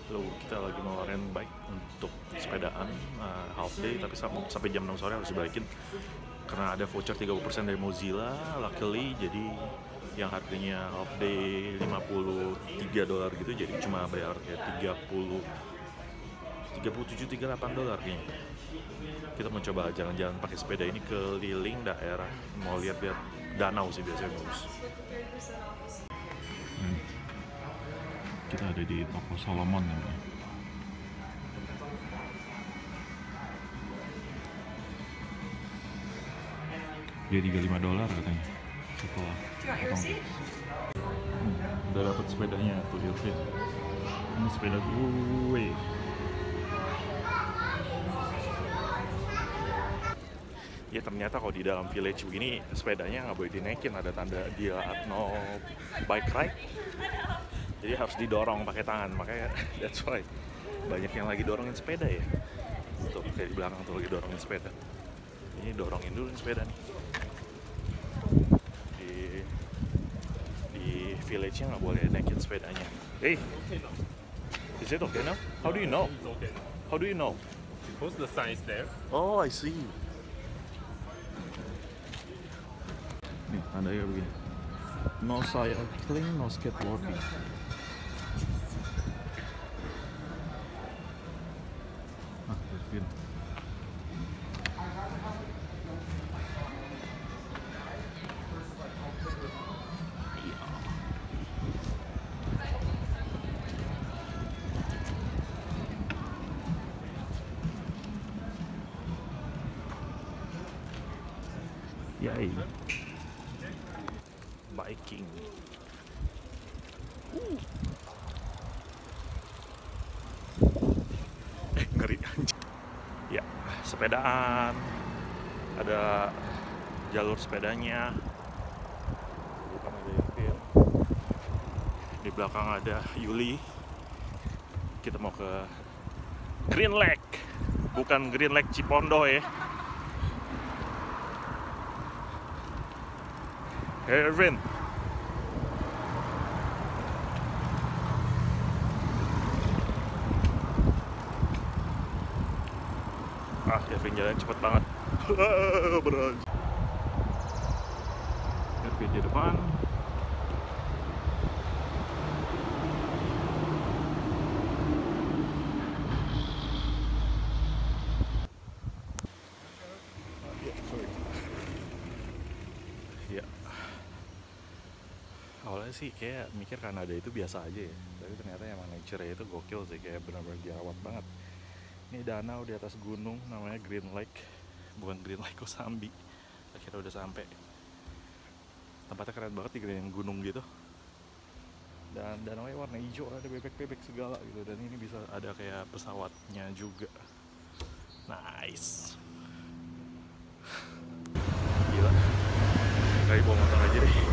Lalu kita lagi mau rent bike untuk sepedaan half day, tapi sampai jam 6 sore harus dibalikin karena ada voucher 30% dari Mozilla. Luckily, jadi yang harganya half day $53 gitu, jadi cuma bayar kayak 37-38 dolar kayaknya. Kita mau coba jalan-jalan pakai sepeda ini keliling daerah, mau lihat-lihat danau sih, biasanya bagus. Kita ada di toko Solomon namanya. Dia $35 katanya setelah potong. Udah dapat sepedanya tuh, Irvin. Ini sepeda gue. Ya ternyata kalau di dalam village begini sepedanya nggak boleh dinaikin, ada tanda dia no bike ride. Jadi harus didorong pakai tangan, makanya that's why banyak yang lagi dorongin sepeda ya. Tuh kayak di belakang tuh lagi dorongin sepeda. Ini dorongin dulu sepeda nih. Di village-nya nggak boleh naikin sepedanya. Hey, is it okay now? How do you know? How do you know? Because the sign is there. Oh, I see. Nih, tandanya begini. No cycling, no skateboarding. Irvin. Yay. Biking. Ngeri anjing. Ya, sepedaan. Ada jalur sepedanya. Bukan ada Irvin. Di belakang ada Yuli. Kita mau ke Green Lake. Bukan Green Lake Cipondo ya. Hey Irvin. Irvin jalan cepet banget. Berat. Irvin di depan. Ya. Awalnya sih kayak mikir Kanada itu biasa aja ya, tapi ternyata emang nature-nya itu gokil sih, kayak benar-benar dirawat banget. Ini danau di atas gunung namanya Green Lake, bukan Green Lake Kosambi. Akhirnya udah sampai. Tempatnya keren banget di keliling gunung gitu. Dan danaunya warna hijau, ada bebek-bebek segala gitu, dan ini bisa ada kayak pesawatnya juga. Nice. Gila. Kayak bawa motor aja deh.